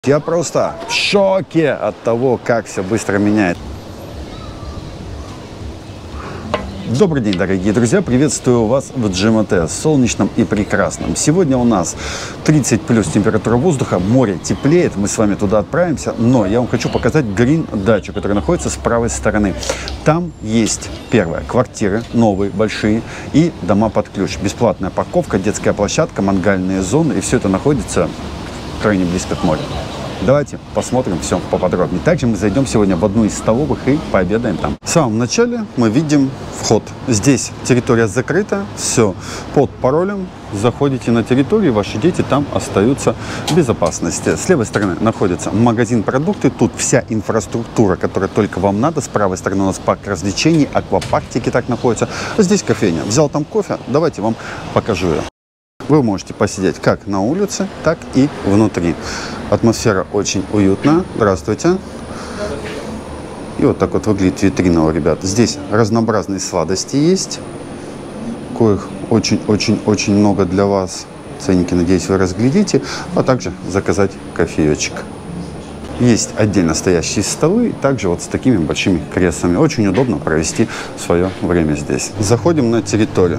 Я просто в шоке от того, как все быстро меняет. Добрый день, дорогие друзья! Приветствую вас в GMT, солнечном и прекрасном. Сегодня у нас 30 плюс температура воздуха, море теплеет, мы с вами туда отправимся, но я вам хочу показать грин-дачу, которая находится с правой стороны. Там есть, первое, квартиры новые, большие и дома под ключ. Бесплатная парковка, детская площадка, мангальные зоны, и все это находится крайне близко к морю. Давайте посмотрим все поподробнее. Также мы зайдем сегодня в одну из столовых и пообедаем там. В самом начале мы видим вход. Здесь территория закрыта, все под паролем. Заходите на территорию, ваши дети там остаются в безопасности. С левой стороны находится магазин продукты. Тут вся инфраструктура, которая только вам надо. С правой стороны у нас парк развлечений, аквапарктики так находятся. Здесь кофейня. Взял там кофе, давайте вам покажу ее. Вы можете посидеть как на улице, так и внутри. Атмосфера очень уютная. Здравствуйте. И вот так вот выглядит витрина у ребят. Здесь разнообразные сладости есть, коих очень-очень-очень много для вас. Ценники, надеюсь, вы разглядите. А также заказать кофеечек. Есть отдельно стоящие столы, также вот с такими большими креслами. Очень удобно провести свое время здесь. Заходим на территорию.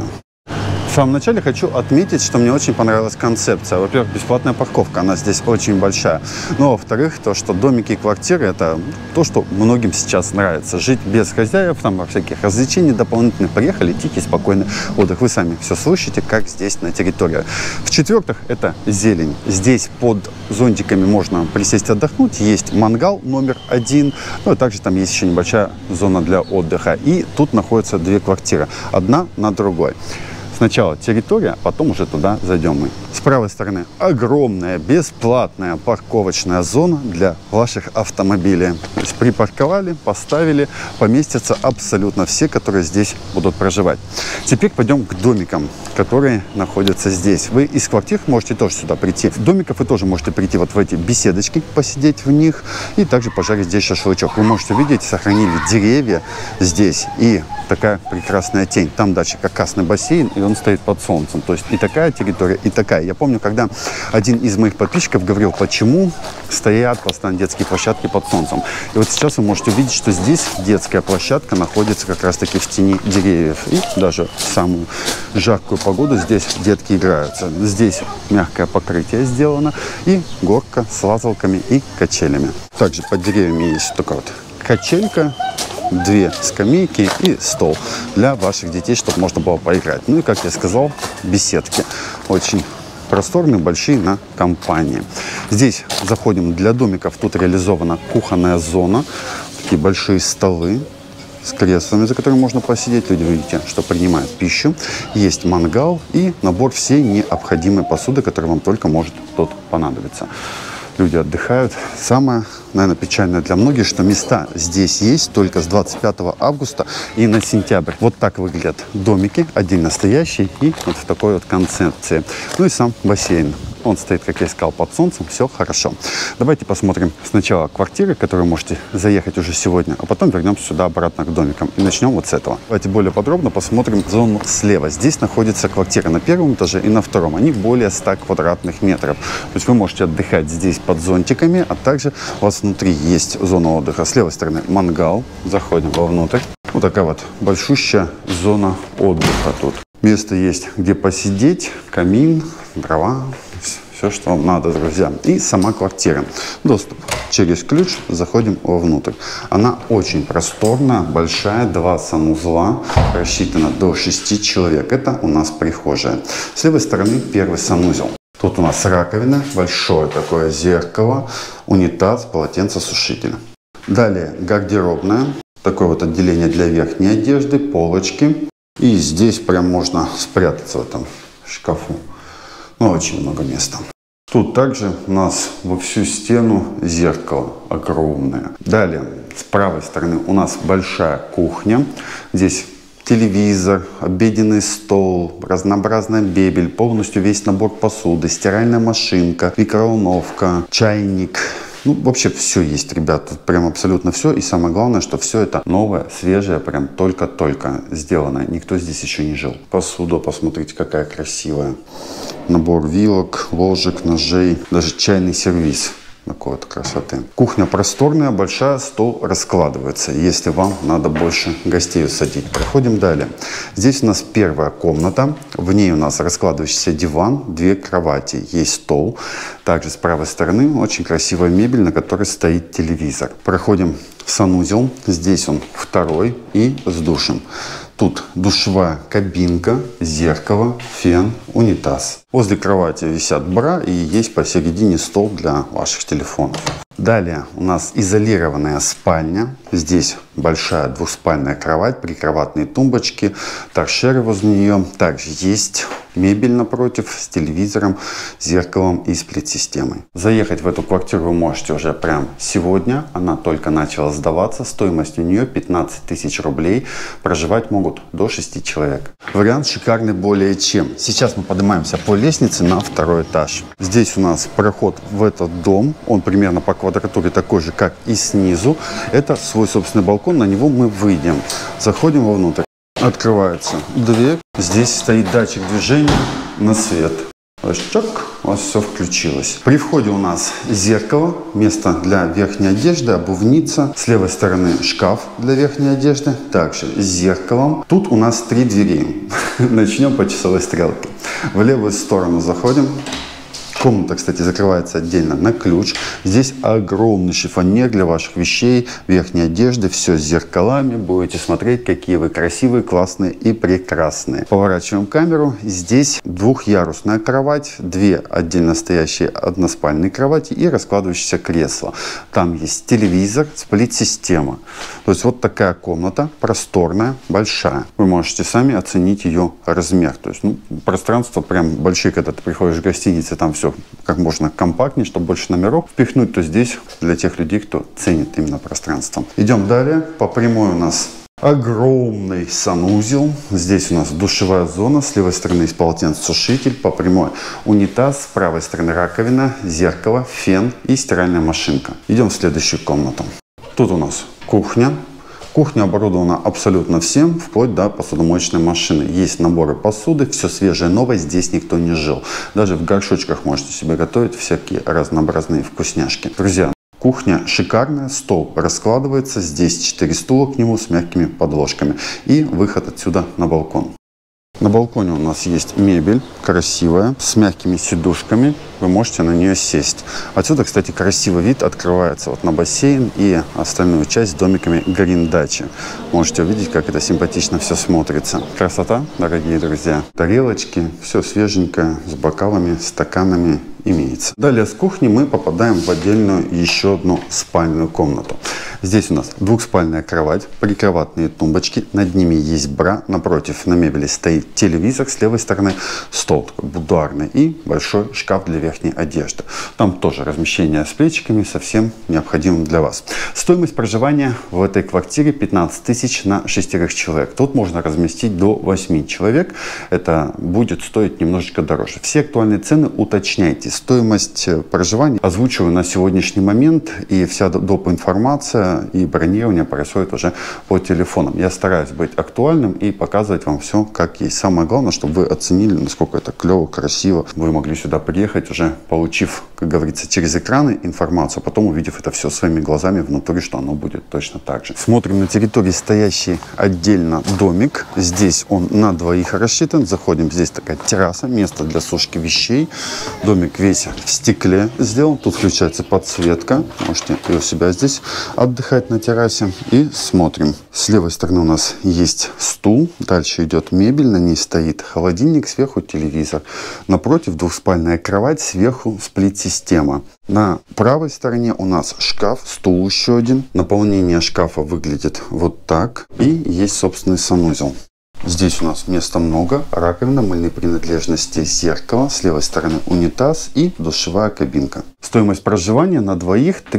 В самом начале хочу отметить, что мне очень понравилась концепция. Во-первых, бесплатная парковка, она здесь очень большая. Но, во-вторых, то, что домики и квартиры, это то, что многим сейчас нравится. Жить без хозяев, там, всяких развлечений дополнительных. Приехали, тихий, спокойный отдых. Вы сами все слышите, как здесь на территории. В-четвертых, это зелень. Здесь под зонтиками можно присесть отдохнуть. Есть мангал номер 1. Ну, и также там есть еще небольшая зона для отдыха. И тут находятся две квартиры. Одна на другой. Сначала территория, потом уже туда зайдем мы. С правой стороны огромная бесплатная парковочная зона для ваших автомобилей. То есть припарковали, поставили, поместятся абсолютно все, которые здесь будут проживать. Теперь пойдем к домикам, которые находятся здесь. Вы из квартир можете тоже сюда прийти. В домиков вы тоже можете прийти вот в эти беседочки, посидеть в них и также пожарить здесь шашлычок. Вы можете видеть, сохранили деревья здесь и такая прекрасная тень. Там дальше каркасный бассейн, и он стоит под солнцем. То есть и такая территория, и такая. Я помню, когда один из моих подписчиков говорил, почему стоят постоянно детские площадки под солнцем. И вот сейчас вы можете увидеть, что здесь детская площадка находится как раз-таки в тени деревьев. И даже в самую жаркую погоду здесь детки играются. Здесь мягкое покрытие сделано, и горка с лазалками и качелями. Также под деревьями есть такая вот качелька, две скамейки и стол для ваших детей, чтобы можно было поиграть. Ну и, как я сказал, беседки. Очень просторные, большие на компании. Здесь заходим для домиков. Тут реализована кухонная зона. Такие большие столы с креслами, за которыми можно посидеть. Люди, видите, что принимают пищу. Есть мангал и набор всей необходимой посуды, которая вам только может тут понадобиться. Люди отдыхают. Самое, наверное, печальное для многих, что места здесь есть только с 25 августа и на сентябрь. Вот так выглядят домики, отдельно стоящие и вот в такой вот концепции. Ну и сам бассейн. Он стоит, как я сказал, под солнцем, все хорошо. Давайте посмотрим сначала квартиры, которые можете заехать уже сегодня, а потом вернемся сюда обратно к домикам. И начнем вот с этого. Давайте более подробно посмотрим зону слева. Здесь находится квартира на первом этаже и на втором. Они более 100 квадратных метров. То есть вы можете отдыхать здесь под зонтиками, а также у вас внутри есть зона отдыха. С левой стороны мангал. Заходим вовнутрь. Вот такая вот большущая зона отдыха тут. Место есть, где посидеть, камин, дрова, все, что вам надо, друзья. И сама квартира. Доступ через ключ, заходим вовнутрь. Она очень просторная, большая, 2 санузла, рассчитана до 6 человек. Это у нас прихожая. С левой стороны первый санузел. Тут у нас раковина, большое такое зеркало, унитаз, полотенцесушитель. Далее гардеробная. Такое вот отделение для верхней одежды, полочки. И здесь прям можно спрятаться в этом шкафу. Ну, очень много места. Тут также у нас во всю стену зеркало огромное. Далее, с правой стороны у нас большая кухня. Здесь телевизор, обеденный стол, разнообразная мебель, полностью весь набор посуды, стиральная машинка, микроволновка, чайник. Ну, вообще все есть, ребят, тут прям абсолютно все. И самое главное, что все это новое, свежее, прям только-только сделано. Никто здесь еще не жил. Посуда, посмотрите, какая красивая. Набор вилок, ложек, ножей, даже чайный сервиз. Такой вот красоты. Кухня просторная, большая, стол раскладывается, если вам надо больше гостей усадить. Проходим далее. Здесь у нас первая комната. В ней у нас раскладывающийся диван, 2 кровати. Есть стол. Также с правой стороны очень красивая мебель, на которой стоит телевизор. Проходим в санузел. Здесь он второй и с душем. Тут душевая кабинка, зеркало, фен, унитаз. Возле кровати висят бра и есть посередине стол для ваших телефонов. Далее у нас изолированная спальня. Здесь большая двухспальная кровать, прикроватные тумбочки, торшеры возле нее. Также есть мебель напротив с телевизором, зеркалом и сплит-системой. Заехать в эту квартиру вы можете уже прямо сегодня. Она только начала сдаваться. Стоимость у нее 15 тысяч рублей. Проживать могут до 6 человек. Вариант шикарный более чем. Сейчас мы поднимаемся по лестнице на 2-й этаж. Здесь у нас проход в этот дом. Он примерно по квадратуре такой же, как и снизу. Это свой собственный балкон. На него мы выйдем. Заходим вовнутрь. Открывается дверь. Здесь стоит датчик движения на свет. Чак, у вас все включилось. При входе у нас зеркало, место для верхней одежды, обувница. С левой стороны шкаф для верхней одежды, также с зеркалом. Тут у нас 3 двери. Начнем по часовой стрелке. В левую сторону заходим. Комната, кстати, закрывается отдельно на ключ. Здесь огромный шифоньер для ваших вещей, верхней одежды. Все с зеркалами. Будете смотреть, какие вы красивые, классные и прекрасные. Поворачиваем камеру. Здесь 2-ярусная кровать, 2 отдельно стоящие односпальные кровати и раскладывающееся кресло. Там есть телевизор, сплит-система. То есть вот такая комната, просторная, большая. Вы можете сами оценить ее размер. То есть пространство прям большие, когда ты приходишь в гостиницу, там все как можно компактнее, чтобы больше номеров впихнуть, то здесь для тех людей, кто ценит именно пространство. Идем далее. По прямой у нас огромный санузел. Здесь у нас душевая зона. С левой стороны есть полотенцесушитель. По прямой унитаз. С правой стороны раковина, зеркало, фен и стиральная машинка. Идем в следующую комнату. Тут у нас кухня. Кухня оборудована абсолютно всем, вплоть до посудомоечной машины. Есть наборы посуды, все свежее, новое, здесь никто не жил. Даже в горшочках можете себе готовить всякие разнообразные вкусняшки. Друзья, кухня шикарная, стол раскладывается, здесь 4 стула к нему с мягкими подложками. И выход отсюда на балкон. На балконе у нас есть мебель красивая, с мягкими сидушками. Вы можете на нее сесть. Отсюда, кстати, красивый вид открывается вот на бассейн и остальную часть с домиками грин-дачи. Можете увидеть, как это симпатично все смотрится. Красота, дорогие друзья. Тарелочки, все свеженькое, с бокалами, стаканами имеется. Далее с кухни мы попадаем в отдельную еще одну спальную комнату. Здесь у нас двухспальная кровать, прикроватные тумбочки, над ними есть бра, напротив на мебели стоит телевизор, с левой стороны стол такой будуарный и большой шкаф для верхней одежды. Там тоже размещение с плечиками, совсем необходимым для вас. Стоимость проживания в этой квартире 15 тысяч на 6 человек. Тут можно разместить до 8 человек. Это будет стоить немножечко дороже. Все актуальные цены уточняйте. Стоимость проживания озвучиваю на сегодняшний момент, и вся доп. Информация и бронирование происходит уже по телефонам. Я стараюсь быть актуальным и показывать вам все как есть. Самое главное, чтобы вы оценили, насколько это клево, красиво. Вы могли сюда приехать, уже получив, как говорится, через экраны информацию, а потом увидев это все своими глазами внутри, что оно будет точно так же. Смотрим на территории стоящий отдельно домик. Здесь он на 2 рассчитан. Заходим, здесь такая терраса, место для сушки вещей. Домик весь в стекле сделан. Тут включается подсветка. Можете и у себя здесь отдыхать на террасе. И смотрим. С левой стороны у нас есть стул. Дальше идет мебель. На ней стоит холодильник. Сверху телевизор. Напротив двухспальная кровать. Сверху сплит-система. На правой стороне у нас шкаф. Стул еще один. Наполнение шкафа выглядит вот так. И есть собственный санузел. Здесь у нас места много. Раковина, мыльные принадлежности, зеркало. С левой стороны унитаз и душевая кабинка. Стоимость проживания на 2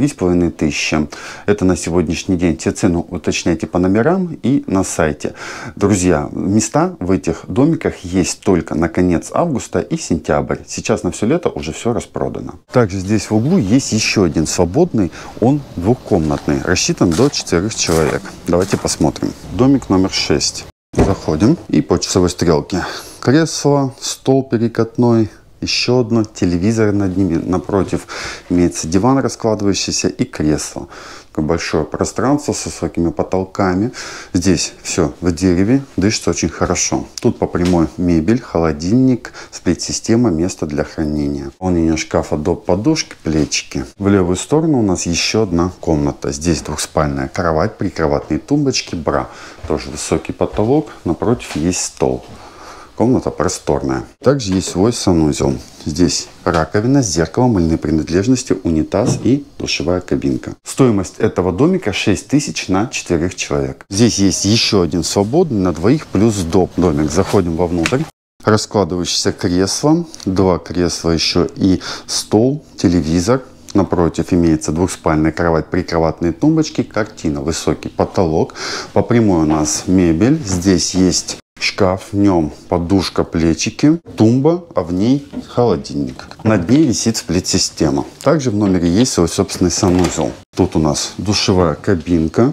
3500. Это на сегодняшний день. Все цены уточняйте по номерам и на сайте. Друзья, места в этих домиках есть только на конец августа и сентябрь. Сейчас на все лето уже все распродано. Также здесь в углу есть еще один свободный. Он двухкомнатный. Рассчитан до 4 человек. Давайте посмотрим. Домик номер 6. Заходим и по часовой стрелке. Кресло, стол перекатной, еще одно, телевизор над ними, напротив имеется диван раскладывающийся и кресло. Такое большое пространство с высокими потолками. Здесь все в дереве, дышится очень хорошо. Тут по прямой мебель, холодильник, сплит-система, место для хранения. Выполнение шкафа до подушки, плечики. В левую сторону у нас еще одна комната. Здесь двухспальная кровать, прикроватные тумбочки, бра. Тоже высокий потолок, напротив есть стол. Комната просторная. Также есть свой санузел. Здесь раковина с зеркалом, мыльной принадлежностью, унитаз и душевая кабинка. Стоимость этого домика 6000 на 4 человек. Здесь есть еще один свободный на двоих плюс доп. Домик. Заходим вовнутрь. Раскладывающееся кресло, 2 кресла еще и стол, телевизор. Напротив имеется двухспальная кровать, прикроватные тумбочки, картина, высокий потолок. По прямой у нас мебель. Здесь есть шкаф, в нем подушка, плечики, тумба, а в ней холодильник. Над ней висит сплит-система. Также в номере есть свой собственный санузел. Тут у нас душевая кабинка,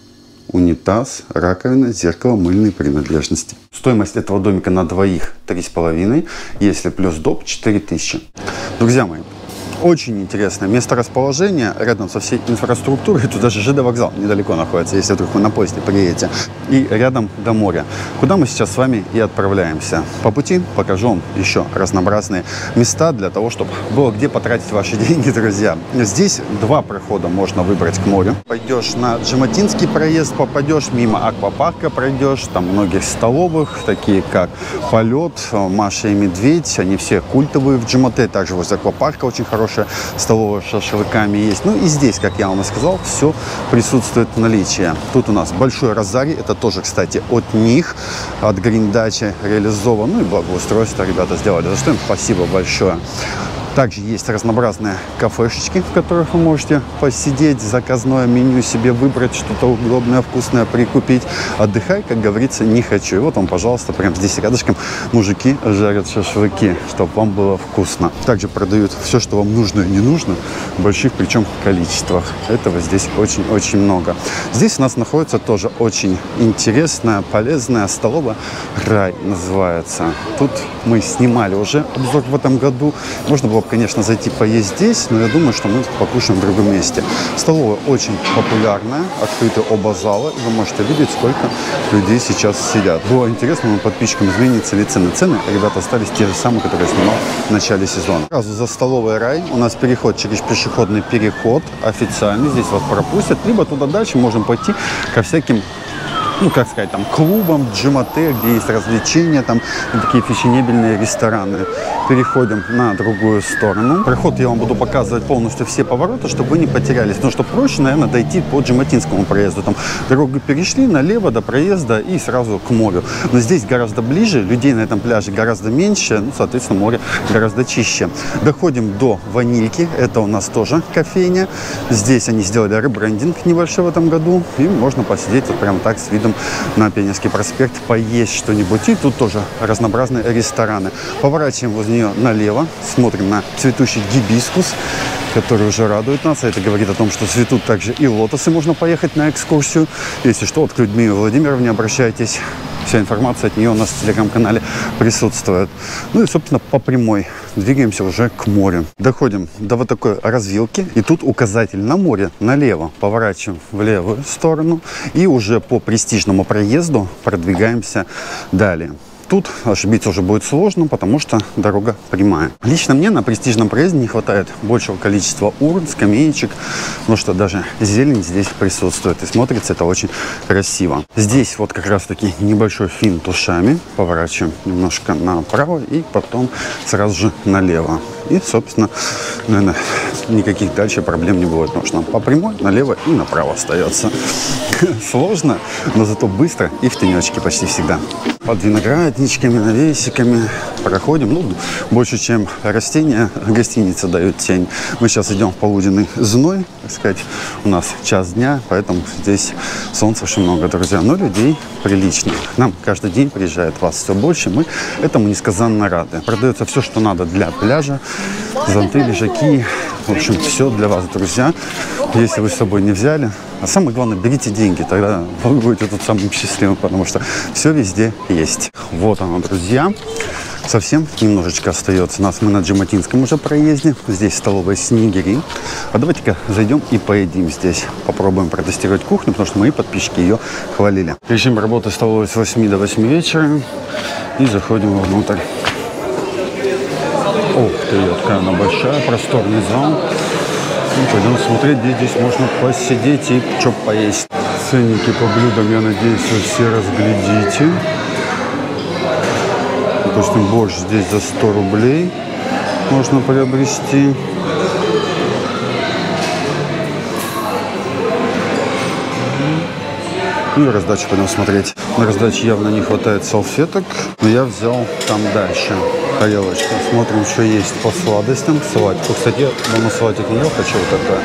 унитаз, раковина, зеркало, мыльные принадлежности. Стоимость этого домика на двоих 3,5, если плюс доп 4000. Друзья мои, очень интересное месторасположение рядом со всей инфраструктурой. Тут даже ЖД вокзал недалеко находится, если вдруг вы на поезде приедете. И рядом до моря, куда мы сейчас с вами и отправляемся. По пути покажу вам еще разнообразные места для того, чтобы было где потратить ваши деньги, друзья. Здесь 2 прохода можно выбрать к морю. Пойдешь на Джематинский проезд, попадешь мимо аквапарка, пройдешь. Там многих столовых, такие как Полет, Маша и Медведь. Они все культовые в Джемате. Также возле аквапарка очень хорошая столовая с шашлыками есть. Ну и здесь, как я вам и сказал, все присутствует в наличии. Тут у нас большой розарий. Это тоже, кстати, от них, от Гриндачи реализован. Ну и благоустройство ребята сделали. За что им спасибо большое. Также есть разнообразные кафешечки, в которых вы можете посидеть, заказное меню себе выбрать, что-то удобное, вкусное прикупить. Отдыхай, как говорится, не хочу. И вот вам, пожалуйста, прямо здесь рядышком мужики жарят шашлыки, чтобы вам было вкусно. Также продают все, что вам нужно и не нужно, в больших причем количествах. Этого здесь очень-очень много. Здесь у нас находится тоже очень интересная, полезная столовая. Рай называется. Тут мы снимали уже обзор в этом году. Можно было, конечно, зайти поесть здесь, но я думаю, что мы покушаем в другом месте. Столовая очень популярная, открыты оба зала, и вы можете видеть, сколько людей сейчас сидят. Было интересно, моим подписчикам, изменится ли цены. Цены, ребята, остались те же самые, которые я снимал в начале сезона. Сразу за столовой Рай у нас переход через пешеходный переход официальный. Здесь вас пропустят. Либо туда дальше можем пойти ко всяким, ну, как сказать, там, клубам, Джемате, где есть развлечения, там, такие фешенебельные рестораны. Переходим на другую сторону. Проход я вам буду показывать полностью все повороты, чтобы вы не потерялись. Потому что проще, наверное, дойти по Джематинскому проезду. Там дорогу перешли налево до проезда и сразу к морю. Но здесь гораздо ближе, людей на этом пляже гораздо меньше, ну, соответственно, море гораздо чище. Доходим до Ванильки. Это у нас тоже кофейня. Здесь они сделали ребрендинг небольшой в этом году. И можно посидеть вот прямо так с видом на Пионерский проспект, поесть что-нибудь. И тут тоже разнообразные рестораны. Поворачиваем возле нее налево, смотрим на цветущий гибискус, который уже радует нас. Это говорит о том, что цветут также и лотосы. Можно поехать на экскурсию. Если что, вот к Людмиле Владимировне обращайтесь. Вся информация от нее у нас в телеграм-канале присутствует. Ну и, собственно, по прямой двигаемся уже к морю. Доходим до вот такой развилки. И тут указатель на море налево. Поворачиваем в левую сторону. И уже по престижному проезду продвигаемся далее. Тут ошибиться уже будет сложно, потому что дорога прямая. Лично мне на престижном проезде не хватает большего количества урн, скамеечек, потому что даже зелень здесь присутствует. И смотрится это очень красиво. Здесь вот как раз таки небольшой финт ушами. Поворачиваем немножко направо и потом сразу же налево. И, собственно, наверное, никаких дальше проблем не будет. Потому что нам по прямой налево и направо остается. Сложно, но зато быстро и в тенечке почти всегда. Под виноградничками, навесиками проходим. Ну, больше, чем растения, гостиница дает тень. Мы сейчас идем в полуденный зной, так сказать. У нас час дня, поэтому здесь солнца очень много, друзья. Но людей прилично. К нам каждый день приезжает вас все больше. Мы этому несказанно рады. Продается все, что надо для пляжа. Зонты, лежаки. В общем, все для вас, друзья. Если вы с собой не взяли. А самое главное, берите деньги. Тогда вы будете тут самым счастливым, потому что все везде есть. Вот оно, друзья. Совсем немножечко остается. Мы на Джиматинском уже проезде. Здесь столовая Снегири. А давайте-ка зайдем и поедим здесь. Попробуем протестировать кухню, потому что мои подписчики ее хвалили. Режим работы столовой с 8 до 8 вечера. И заходим внутрь. Ух ты, какая она большая, просторный зал. Ну, пойдем смотреть, где здесь можно посидеть и что поесть. Ценники по блюдам, я надеюсь, вы все разглядите. Допустим, борщ здесь за 100 рублей можно приобрести. Ну и раздачу пойдем смотреть. На раздаче явно не хватает салфеток, но я взял там дальше тарелочку. Смотрим, что есть по сладостям. Салатику. Кстати, я давно салатик не ел, хочу вот такая.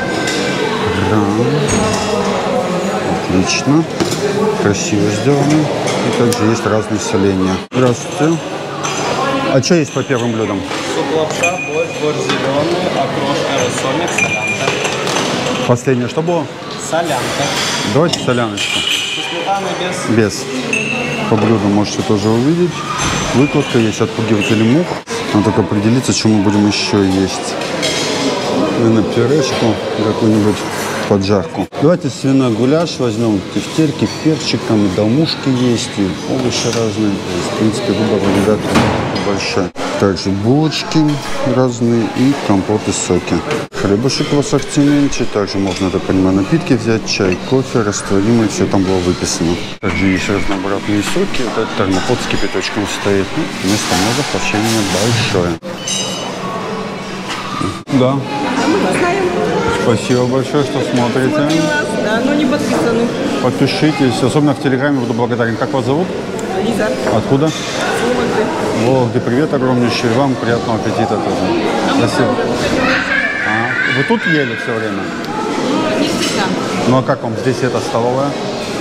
Отлично. Красиво сделано. И также есть разные соления. Здравствуйте. А что есть по первым блюдам? Суп-лапша, борщ зеленый, окрошка, рассольник, солянка. Последнее что было? Солянка. Давайте соляночку. Со сметаной без? Без. По блюду можете тоже увидеть. Выкладка есть, отпугиватели мух. Надо только определиться, что мы будем еще есть. Наверное, пюрешку какую-нибудь, поджарку. Давайте свиной гуляш возьмем. Тефтельки, перчиком, и долмушки есть, и овощи разные. То есть, в принципе, выбор у ребят большой. Также булочки разные и компот и соки. Хлебушек в ассортименте. Также можно, я так понимаю, напитки взять, чай, кофе, растворимый. Все там было выписано. Также есть разнообразные соки. Вот этот термопод с кипяточком стоит. Ну, место много, общение большое. Да. Спасибо большое, что смотрите. Смотрю вас, да, но не подписаны. Подпишитесь. Особенно в Телеграме буду благодарен. Как вас зовут? Лиза. Откуда? Вологды. Вологды. Привет огромнейший. Вам приятного аппетита тоже. Спасибо. Вы тут ели все время? Не всегда. Ну а как вам здесь эта столовая?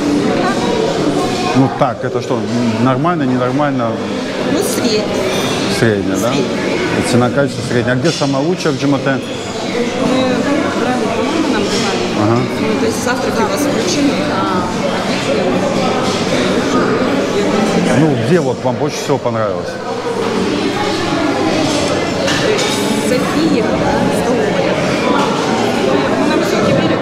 Ну так, это что, нормально, ненормально? Ну, средний. Средняя, да? И цена, качество средняя. А где самая лучшая в Джимате? Мы брали, по-моему, нам давали. Ага. Ну, то есть завтраки у вас включены, Ну, где вот вам больше всего понравилось? София, да, столовая. На высокий берег.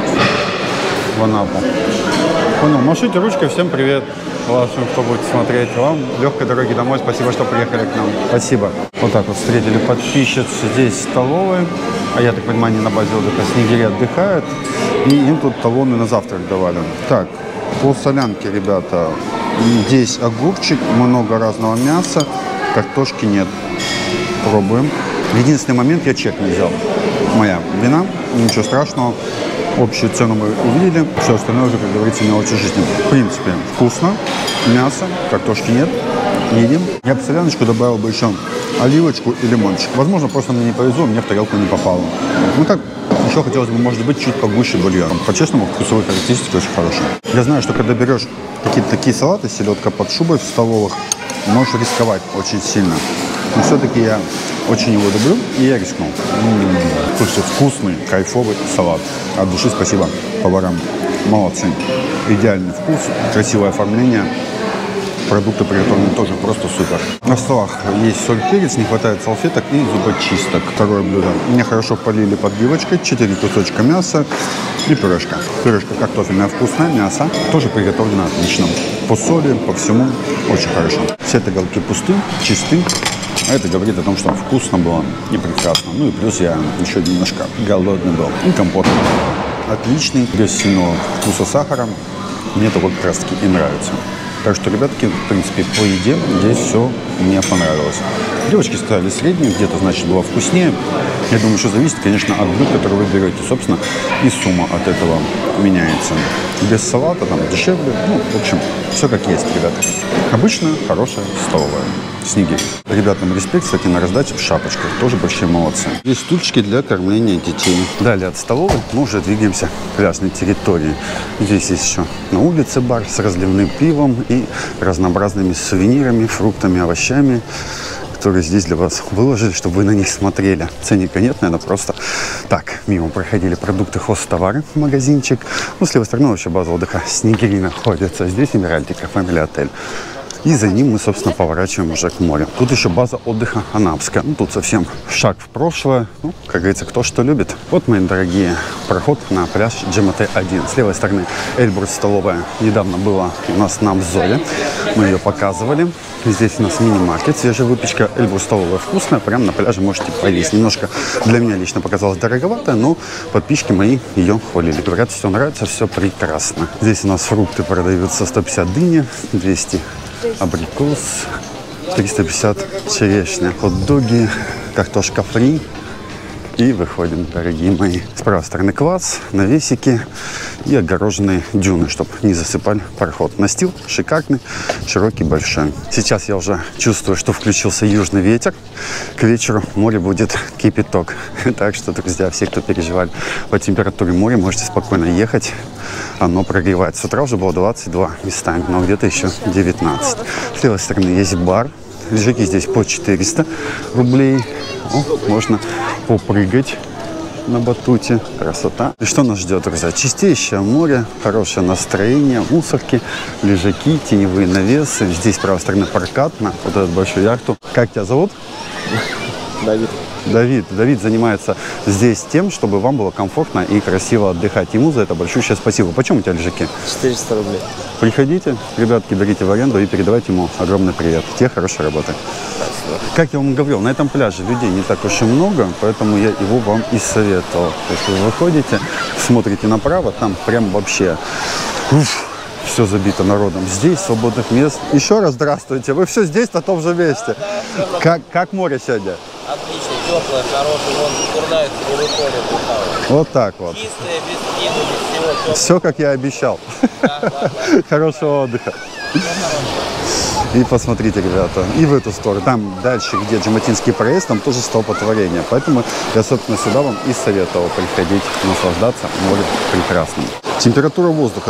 В Анапу. Понял. Машите ручкой. Всем привет. Вашим, кто будет смотреть. Вам легкой дороги домой. Спасибо, что приехали к нам. Спасибо. Вот так вот встретили подписчиц здесь в столовой. А я так понимаю, они на базе отдыха Снегири отдыхают. И им тут талоны на завтрак давали. Так, по солянке, ребята. Здесь огурчик, много разного мяса. Картошки нет. Пробуем. Единственный момент, я чек не взял. Моя вина. Ничего страшного. Общую цену мы увидели, все остальное уже, как говорится, мелочи жизни. В принципе, вкусно, мясо, картошки нет, едим. Я бы соляночку добавил бы еще оливочку и лимончик. Возможно, просто мне не повезло, мне в тарелку не попало. Ну так, еще хотелось бы, может быть, чуть погуще бульон. По-честному, вкусовые характеристики очень хорошие. Я знаю, что когда берешь какие-то такие салаты, селедка под шубой в столовых, можешь рисковать очень сильно. Но все-таки я очень его люблю, и я рискнул. Слушайте, вкусный, кайфовый салат. От души спасибо поварам. Молодцы. Идеальный вкус, красивое оформление. Продукты приготовлены тоже просто супер. На столах есть соль, перец, не хватает салфеток и зубочисток. Второе блюдо. Меня хорошо полили подливочкой, 4 кусочка мяса и пюрешка. Пюрешка картофельная, вкусная, мясо тоже приготовлено отлично. По соли, по всему очень хорошо. Все тарелки пусты, чисты. А это говорит о том, что вкусно было и прекрасно. Ну и плюс я еще немножко голодный был. И компот отличный, без сильного вкуса сахара. Мне такой как раз таки и нравится. Так что, ребятки, в принципе, по еде здесь все мне понравилось. Девочки сказали средние, где-то, значит, было вкуснее. Я думаю, что зависит, конечно, от блюд, которые вы берете. Собственно, и сумма от этого меняется. Без салата, там, дешевле. Ну, в общем, все как есть, ребята. Обычная, хорошая столовая. Снегири. Ребятам респект, кстати, на раздаче в шапочках. Тоже большие молодцы. Есть стульчики для кормления детей. Далее от столовой мы уже двигаемся к пляжной территории. Здесь есть еще на улице бар с разливным пивом и разнообразными сувенирами, фруктами, овощами, которые здесь для вас выложили, чтобы вы на них смотрели. Ценника нет, наверное, просто так. Мимо проходили продукты хозтовары, магазинчик. Ну, с левой стороны вообще база отдыха Снегири находится. Здесь Эмиральтика, фамилия отель. И за ним мы, собственно, поворачиваем уже к морю. Тут еще база отдыха Анапская. Ну, тут совсем шаг в прошлое. Ну, как говорится, кто что любит. Вот, мои дорогие, проход на пляж Джимате-1. С левой стороны Эльбрус столовая. Недавно была у нас на обзоре. Мы ее показывали. Здесь у нас мини-маркет, свежая выпечка. Эльбрус столовая вкусная. Прямо на пляже можете поесть. Немножко для меня лично показалось дороговато, но подписчики мои ее хвалили. Говорят, все нравится, все прекрасно. Здесь у нас фрукты продаются: 150 дыни, 200 абрикос, 350 черешня, хот-доги, картошка фри. И выходим, дорогие мои. С правой стороны квас, навесики и огороженные дюны, чтобы не засыпали проход. Настил шикарный, широкий, большой. Сейчас я уже чувствую, что включился южный ветер. К вечеру море будет кипяток. Так что, друзья, все, кто переживали по температуре моря, можете спокойно ехать. Оно прогревает. С утра уже было 22 местами, но где-то еще 19. С левой стороны есть бар. Лежаки здесь по 400 рублей. О, можно попрыгать на батуте. Красота. И что нас ждет, друзья? Чистейшее море, хорошее настроение, мусорки, лежаки, теневые навесы. Здесь, с правой стороны, прокатно. Вот эту большую яхту. Как тебя зовут? Давид. Давид занимается здесь тем, чтобы вам было комфортно и красиво отдыхать. Ему за это большое спасибо. Почем у тебя лежаки? 400 рублей. Приходите, ребятки, берите в аренду и передавайте ему огромный привет. Тебе хорошей работы. Спасибо. Как я вам говорил, на этом пляже людей не так уж и много, поэтому я его вам и советовал. Если вы выходите, смотрите направо, там прям вообще все забито народом. Здесь свободных мест. Еще раз здравствуйте. Вы все здесь, на том же месте. Как море сегодня? Отлично, теплое, хорошее, вон курнает, выходит. Вот так вот. Чистое, без пены, без всего. Теплое. Все, как я обещал. Хорошего отдыха. И посмотрите, ребята, и в эту сторону. Там дальше, где Джиматинский проезд, там тоже столпотворение. Поэтому я, собственно, сюда вам и советовал приходить, наслаждаться морем прекрасным. Температура воздуха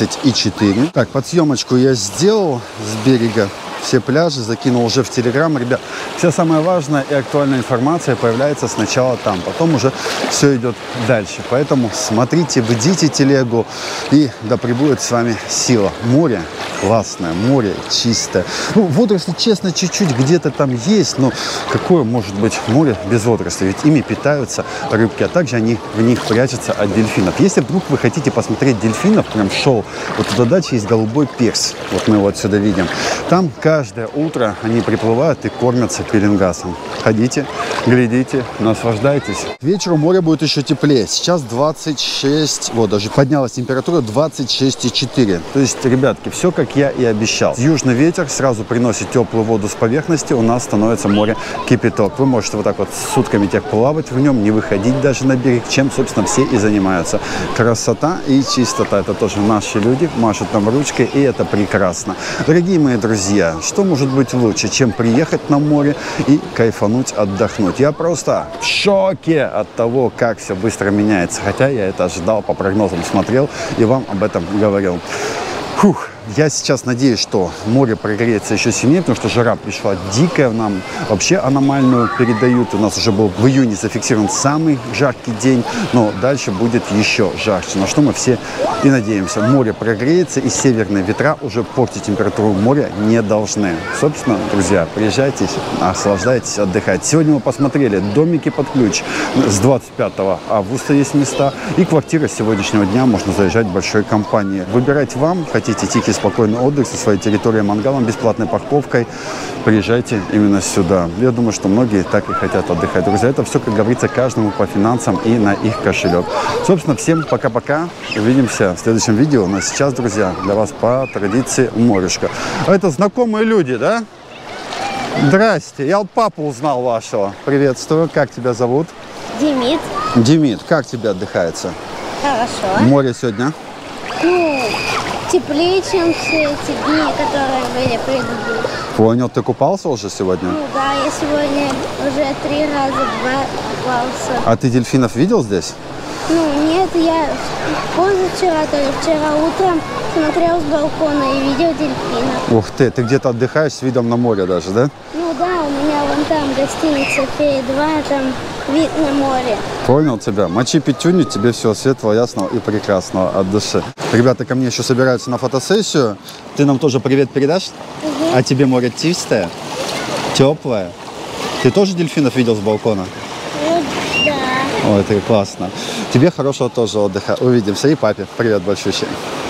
34. Так, подсъемочку я сделал с берега. Все пляжи закинул уже в Телеграм. Ребят, вся самая важная и актуальная информация появляется сначала там. Потом уже все идет дальше. Поэтому смотрите, бдите телегу. И да пребудет с вами сила. Море классное, море чистое. Ну, водоросли, честно, чуть-чуть где-то там есть. Но какое может быть море без водорослей? Ведь ими питаются рыбки. А также они в них прячутся от дельфинов. Если вдруг вы хотите посмотреть дельфинов, прям шоу, вот туда дальше есть голубой перс. Вот мы его отсюда видим. Там каждое утро они приплывают и кормятся пеленгасом. Ходите, глядите, наслаждайтесь. К вечеру море будет еще теплее. Сейчас 26, вот даже поднялась температура 26,4. То есть, ребятки, все как я и обещал. Южный ветер сразу приносит теплую воду с поверхности. У нас становится море кипяток. Вы можете вот так вот сутками тех плавать в нем, не выходить даже на берег, чем, собственно, все и занимаются. Красота и чистота. Это тоже наши люди, машут нам ручкой, и это прекрасно. Дорогие мои друзья, что может быть лучше, чем приехать на море и кайфануть, отдохнуть? Я просто в шоке от того, как все быстро меняется. Хотя я это ожидал, по прогнозам смотрел и вам об этом говорил. Фух. Я сейчас надеюсь, что море прогреется еще сильнее, потому что жара пришла дикая, нам вообще аномальную передают. У нас уже был в июне зафиксирован самый жаркий день, но дальше будет еще жарче. На что мы все и надеемся. Море прогреется, и северные ветра уже портить температуру моря не должны. Собственно, друзья, приезжайте, наслаждайтесь, отдыхайте. Сегодня мы посмотрели домики под ключ. С 25 августа есть места. И квартиры с сегодняшнего дня можно заезжать большой компанией. Выбирать вам, хотите тихий спокойный отдых со своей территорией, мангалом, бесплатной парковкой, приезжайте именно сюда. Я думаю, что многие так и хотят отдыхать. Друзья, это все, как говорится, каждому по финансам и на их кошелек. Собственно, всем пока-пока. Увидимся в следующем видео. Но сейчас, друзья, для вас по традиции морешко. А это знакомые люди, да? Здрасте. Я папу узнал вашего. Приветствую. Как тебя зовут? Демид. Демид, как тебе отдыхается? Хорошо. Море сегодня? Ну, теплее, чем все эти дни, которые были предыдущие. Понял. Ты купался уже сегодня? Ну да, я сегодня уже 3 раза купался. А ты дельфинов видел здесь? Ну, нет, я позавчера, то ли вчера утром смотрел с балкона и видел дельфинов. Ух ты где-то отдыхаешь с видом на море даже, да? Ну да, у меня вон там гостиница Фея 2, там вид на море. Понял тебя. Мочи пятюню, тебе всего светлого, ясного и прекрасного от души. Ребята ко мне еще собираются на фотосессию. Ты нам тоже привет передашь? А тебе море чистое, теплое. Ты тоже дельфинов видел с балкона? Ну, да. Ой, это классно. Тебе хорошего тоже отдыха. Увидимся. И папе привет большущий.